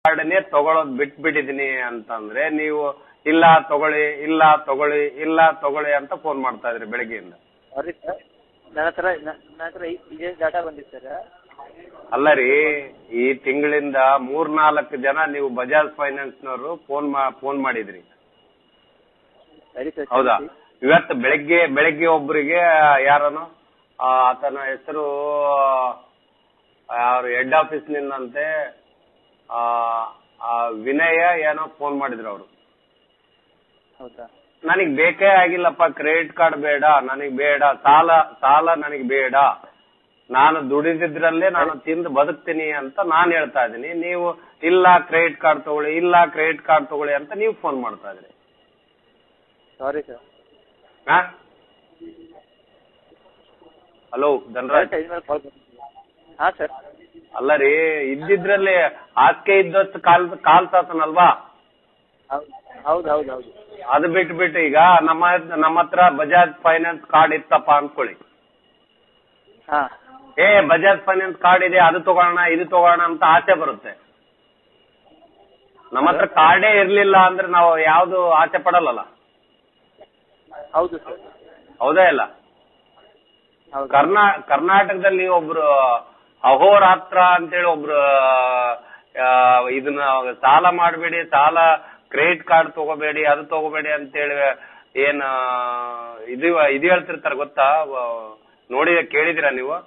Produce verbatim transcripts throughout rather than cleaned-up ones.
ಕಾರ್ಡ್ನೇ ತಗೊಳೋದ್ ಬಿಟ್ಬಿಟ್ಟಿದೀನಿ ಅಂತಂದ್ರೆ ನೀವು ಇಲ್ಲ ತಗೊಳ್ಳಿ ಇಲ್ಲ ತಗೊಳ್ಳಿ ಇಲ್ಲ ತಗೊಳ್ಳಿ ಅಂತ ಫೋನ್ ಮಾಡ್ತಾ ಇದ್ರಿ ಬೆಳಗ್ಗೆಯಿಂದ. ಸಾರಿ ಸರ್, ನನ್ನ ಹತ್ರ ನನ್ನ ಹತ್ರ ಇದೇ ಡಾಟಾ ಬಂದಿತ್ತು ಸರ್. ಅಲ್ಲ ರೀ, ಈ ತಿಂಗಳಿಂದ ಮೂರ್ನಾಲ್ಕು ಜನ ನೀವು ಬಜಾಜ್ ಫೈನಾನ್ಸ್ನವರು ಫೋನ್ ಫೋನ್ ಮಾಡಿದ್ರಿ, ಹೌದಾ? ಇವತ್ತು ಬೆಳಗ್ಗೆ ಬೆಳಗ್ಗೆ ಒಬ್ಬರಿಗೆ ಯಾರನು ಆತನ ಹೆಸರು ಯಾರು ಹೆಡ್ ಆಫೀಸ್ ನಿಂದಂತೆ ವಿನಯ ಏನೋ ಫೋನ್ ಮಾಡಿದ್ರು ಅವರು. ನನಗ್ ಬೇಕೇ ಆಗಿಲ್ಲಪ್ಪ, ಕ್ರೆಡಿಟ್ ಕಾರ್ಡ್ ಬೇಡ, ನನಗ್ ಬೇಡ, ಸಾಲ ಸಾಲ ನನಗ್ ಬೇಡ, ನಾನು ದುಡಿದಿದ್ರಲ್ಲೇ ನಾನು ತಿಂದು ಬದುಕ್ತೀನಿ ಅಂತ ನಾನು ಹೇಳ್ತಾ ಇದ್ದೀನಿ. ನೀವು ಇಲ್ಲ ಕ್ರೆಡಿಟ್ ಕಾರ್ಡ್ ತಗೊಳ್ಳಿ, ಇಲ್ಲ ಕ್ರೆಡಿಟ್ ಕಾರ್ಡ್ ತಗೊಳ್ಳಿ ಅಂತ ನೀವು ಫೋನ್ ಮಾಡ್ತಾ ಇದ್ರಿ. Sorry sir. ಹಾ, ಹಲೋ ಧನರಾಜ್. ಹಾ ಸರ್. ಅಲ್ಲ ರೀ, ಇದ್ದಿದ್ರಲ್ಲಿ ಹಾಸಿಗೆ ಇದ್ದಷ್ಟು ಕಾಲ್ ಕಾಲ್ ಸಾತನಲ್ವಾ? ಹೌದು ಹೌದು ಹೌದು. ಅದು ಬಿಟ್ಟು ಬಿಟ್ಟು ಈಗ ನಮ್ಮ ನಮ್ಮ ಹತ್ರ ಬಜಾಜ್ ಫೈನಾನ್ಸ್ ಕಾರ್ಡ್ ಇತ್ತಪ್ಪ ಅನ್ಕೊಳ್ಳಿ. ಏ ಬಜಾಜ್ ಫೈನಾನ್ಸ್ ಕಾರ್ಡ್ ಇದೆ, ಅದು ತಗೋಣ ಇದು ತಗೋಣ ಅಂತ ಆಸೆ ಬರುತ್ತೆ. ನಮ್ಮ ಹತ್ರ ಕಾರ್ಡೇ ಇರ್ಲಿಲ್ಲ ಅಂದ್ರೆ ನಾವು ಯಾವ್ದು ಆಸೆ ಪಡಲ್ಲ. ಹೌದು ಸರ್. ಹೌದಾ ಇಲ್ಲ? ಕರ್ನಾ ಕರ್ನಾಟಕದಲ್ಲಿ ಒಬ್ರು ಅಹೋರಾತ್ರ ಅಂತೇಳಿ ಒಬ್ರು ಇದನ್ನ ಸಾಲ ಮಾಡಬೇಡಿ, ಸಾಲ ಕ್ರೆಡಿಟ್ ಕಾರ್ಡ್ ತಗೋಬೇಡಿ, ಅದು ತಗೋಬೇಡಿ ಅಂತೇಳಿ ಏನ್ ಇದು ಇದು ಹೇಳ್ತಿರ್ತಾರೆ ಗೊತ್ತಾ? ನೋಡಿ ಕೇಳಿದಿರಾ ನೀವು?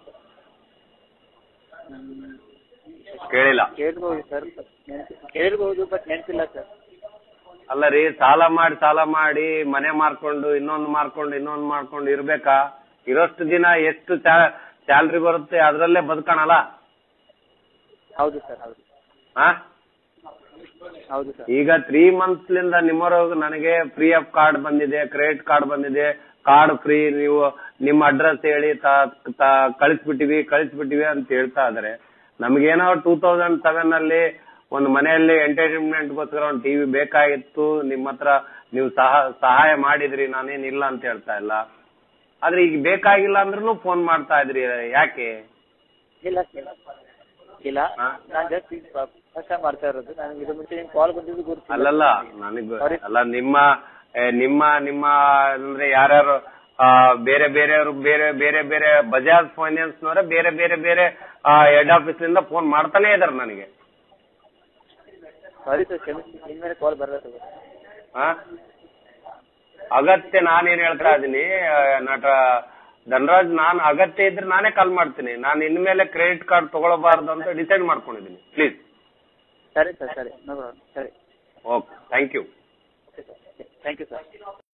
ಕೇಳಿಲ್ಲ? ಕೇಳ್ಬಹುದು ಸರ್, ಕೇಳ್ಬಹುದು ಬಟ್ ನೆನಪಿಲ್ಲ ಸರ್. ಅಲ್ಲ ರೀ, ಸಾಲ ಮಾಡಿ ಸಾಲ ಮಾಡಿ ಮನೆ ಮಾರ್ಕೊಂಡು ಇನ್ನೊಂದು ಮಾರ್ಕೊಂಡು ಇನ್ನೊಂದು ಮಾಡ್ಕೊಂಡು ಇರ್ಬೇಕಾ? ಇರೋಷ್ಟು ದಿನ ಎಷ್ಟು ಸ್ಯಾಲ್ರಿ ಬರುತ್ತೆ ಅದ್ರಲ್ಲೇ ಬದುಕೋಣಲ್ಲ. ಹೌದು ಸರ್. ಹೌದು. ಹಾ, ಹೌದು ಸರ್. ಈಗ ತ್ರೀ ಮಂತ್ಸ್ ಲಿಂದ ನಿಮ್ಮವರೆಗೂ ನನಗೆ ಫ್ರೀ ಆಫ್ ಕಾರ್ಡ್ ಬಂದಿದೆ, ಕ್ರೆಡಿಟ್ ಕಾರ್ಡ್ ಬಂದಿದೆ, ಕಾರ್ಡ್ ಫ್ರೀ, ನೀವು ನಿಮ್ಮ ಅಡ್ರೆಸ್ ಹೇಳಿ ಕಳಿಸ್ಬಿಟ್ಟಿವಿ ಕಳಿಸ್ಬಿಟ್ಟಿವಿ ಅಂತ ಹೇಳ್ತಾ ಇದಾರೆ. ನಮ್ಗೇನೋ ಟೂ ತೌಸಂಡ್ ಸೆವೆನ್ ಅಲ್ಲಿ ಒಂದು ಮನೆಯಲ್ಲಿ ಎಂಟರ್ಟೈನ್ಮೆಂಟ್ಗೋಸ್ಕರ ಒಂದು ಟಿವಿ ಬೇಕಾಗಿತ್ತು, ನಿಮ್ಮ ಹತ್ರ ನೀವು ಸಹ ಸಹಾಯ ಮಾಡಿದ್ರಿ, ನಾನೇನಿಲ್ಲ ಅಂತ ಹೇಳ್ತಾ ಇಲ್ಲ. ಆದ್ರೆ ಈಗ ಬೇಕಾಗಿಲ್ಲ ಅಂದ್ರೂ ಫೋನ್ ಮಾಡ್ತಾ ಇದ್ರಿ, ಯಾಕೆ? ಇಲ್ಲ ಇಲ್ಲ, ನಾನು ಜಸ್ಟ್ ಫಸ್ಟ್ ಟೈಮ್ ಮಾಡ್ತಾ ಇರೋದು. ನನಗೆ ಇದು ಮುಂಚೆ ನಿಮ್ ಕಾಲ್ ಬಂದಿದ್ದು ಗೊತ್ತಿಲ್ಲ. ಅಲ್ಲಲ್ಲ, ನನಗೆ ಅಲ್ಲ, ನಿಮ್ಮ ನಿಮ್ಮ ನಿಮ್ಮ ಅಂದ್ರೆ ಯಾರ್ಯಾರು ಬೇರೆ ಬೇರೆಯವರು ಬೇರೆ ಬೇರೆ ಬೇರೆ ಬಜಾಜ್ ಫೈನಾನ್ಸ್ನವರೇ ಬೇರೆ ಬೇರೆ ಬೇರೆ ಹೆಡ್ ಆಫೀಸ್ ನಿಂದ ಫೋನ್ ಮಾಡ್ತಾನೆ ಇದಾರೆ ನನಗೆ. ಸಾರಿ ಸರ್, ಕ್ಷಮಿಸಿ, ಇನ್ಮೇಲೆ ಕಾಲ್ ಬರಲ್ಲ. ಹಾ, ಅಗತ್ಯ ನಾನೇನ್ ಹೇಳ್ತಾ ಇದೀನಿ ನಟ ಧನರಾಜ್, ನಾನು ಅಗತ್ಯ ಇದ್ರೆ ನಾನೇ ಕಾಲ್ ಮಾಡ್ತೀನಿ. ನಾನು ಇನ್ಮೇಲೆ ಕ್ರೆಡಿಟ್ ಕಾರ್ಡ್ ತಗೊಳ್ಬಾರ್ದು ಅಂತ ಡಿಸೈಡ್ ಮಾಡ್ಕೊಂಡಿದ್ದೀನಿ. ಪ್ಲೀಸ್. ಸರಿ ಸರ್, ಸರಿ, ನೋ ಪ್ರಾಬ್ಲಮ್. ಸರಿ, okay, thank you. Thank you sir.